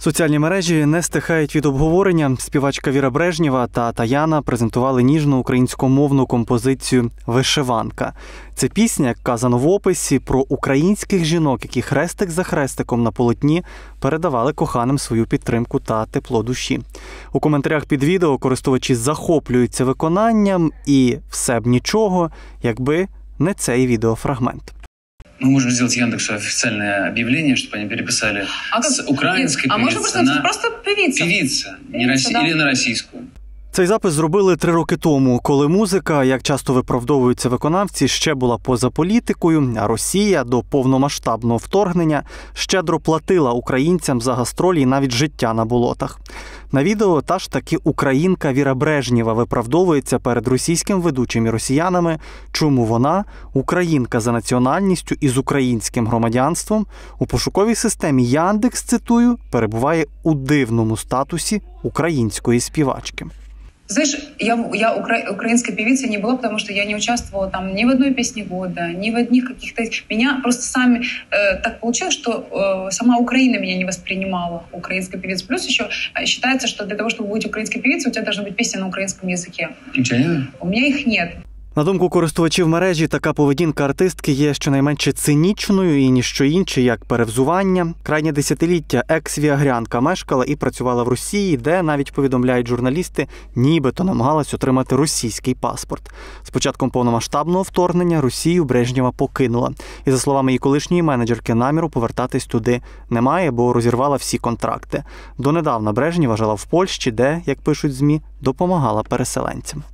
Соціальні мережі не стихають від обговорення. Співачка Віра Брежнєва та Таяна презентували ніжну українськомовну композицію «Вишиванка». Це пісня, як вказано в описі, про українських жінок, які хрестик за хрестиком на полотні передавали коханим свою підтримку та тепло душі. У коментарях під відео користувачі захоплюються виконанням, і все б нічого, якби не цей відеофрагмент. Мы можем сделать Яндексу официальное объявление, чтобы они переписали с украинской певицы можно просто певица. Певица, Да. или на российскую. Цей запис зробили 3 роки тому, коли музика, як часто виправдовуються виконавці, ще була поза політикою, а Росія до повномасштабного вторгнення щедро платила українцям за гастролі і навіть життя на болотах. На відео та ж таки українка Віра Брежнєва виправдовується перед російським ведучим і росіянами, чому вона, українка за національністю і з українським громадянством, у пошуковій системі Яндекс, цитую, перебуває у дивному статусі української співачки. Знаешь, я украинской певицей не была, потому что я не участвовала там ни в одной песне года, ни в одних каких-то... Меня просто так получилось, что сама Украина меня не воспринимала украинской певицей. Плюс еще считается, что для того, чтобы быть украинской певицей, у тебя должна быть песня на украинском языке. У меня их нет. На думку користувачів мережі, така поведінка артистки є щонайменше цинічною і ніщо інше, як перевзування. Крайнє десятиліття екс-віагрянка мешкала і працювала в Росії, де, навіть повідомляють журналісти, нібито намагалась отримати російський паспорт. З початком повномасштабного вторгнення Росію Брежнєва покинула. І, за словами її колишньої менеджерки, наміру повертатись туди немає, бо розірвала всі контракти. Донедавна Брежнєва жила в Польщі, де, як пишуть ЗМІ, допомагала переселенцям.